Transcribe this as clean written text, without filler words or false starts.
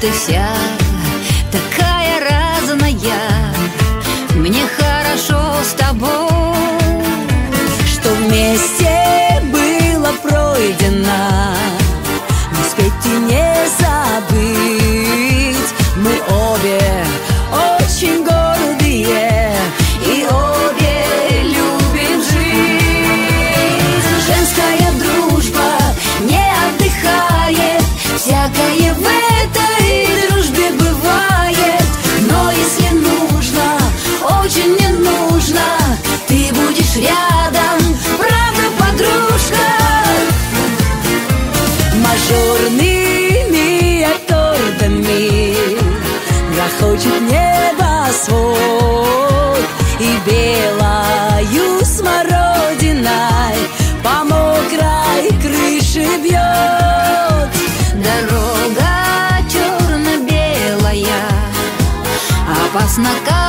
ты вся такая разная. Мне хорошо с тобой, что вместе было пройдено, не успеть и не забыть. Мы обе очень гордые и обе любим жизнь. Женская дружба не отдыхает, всякое в этой дружбе бывает. Но если нужно, очень мне нужно, ты будешь рядом, правда, подружка? Мажорными аккордами грохочет небосвод, и белою смородиной по мокрой крыше бьет. Дорога черно-белая, опасно как